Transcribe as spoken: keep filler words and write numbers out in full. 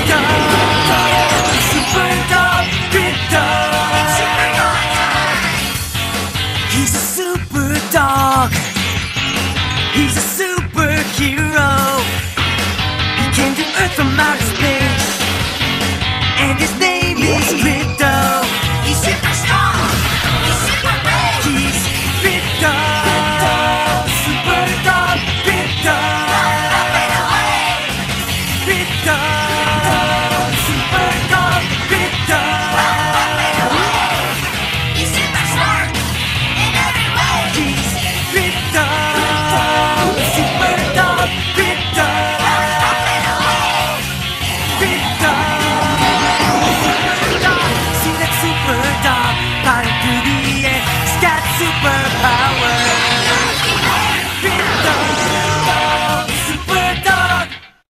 Superdog, Krypto. He's a super dog. He's a superhero. He came to Earth from outer space, and his name is Krypto. He's super strong. He's super brave. He's Krypto. Superdog, Krypto. Up and away. Krypto.